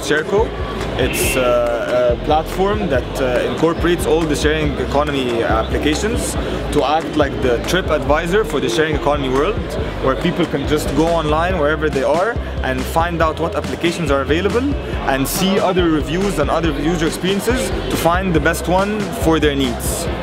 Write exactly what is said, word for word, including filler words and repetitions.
Shareco. It's uh, a platform that uh, incorporates all the sharing economy applications to act like the trip advisor for the sharing economy world, where people can just go online wherever they are and find out what applications are available and see other reviews and other user experiences to find the best one for their needs.